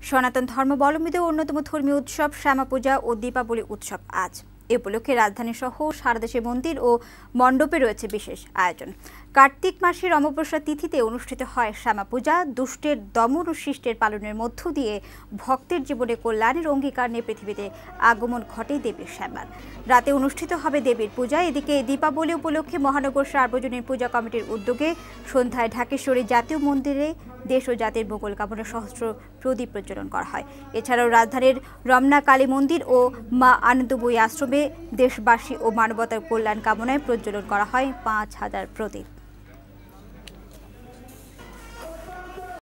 সনাতন ধর্মাবলম্বীদের অন্যতম ধর্মীয় উৎসব শ্যামাপূজা ও দীপাবলি উৎসব আজ। এ উপলক্ষে রাজধানী সহ সারা দেশে মন্দির ও মণ্ডপে রয়েছে বিশেষ আয়োজন। কার্তিক মাসের অমাবস্যা তিথিতে অনুষ্ঠিত হয় শ্যামাপূজা। দুষ্টের দমন ও শিষ্টের পালনের মধ্য দিয়ে ভক্তের জীবনে কল্যাণের অঙ্গীকার নিয়ে পৃথিবীতে আগমন ঘটে দেবীর শ্যামার। রাতে অনুষ্ঠিত হবে দেবীর পূজা। এদিকে দীপাবলি উপলক্ষে মহানগর সার্বজনীন পূজা কমিটির উদ্যোগে সন্ধ্যায় ঢাকেশ্বরী জাতীয় মন্দিরে দেশ ও জাতির মঙ্গল কামনা সহস্র প্রদীপ প্রজ্বলন করা হয়। এছাড়াও রাজধানীর রমনা কালী মন্দির ও মা আনন্দময়ী আশ্রমে দেশবাসী ও মানবতার কল্যাণ কামনায় প্রজ্বলন করা হয় ৫,০০০ প্রদীপ।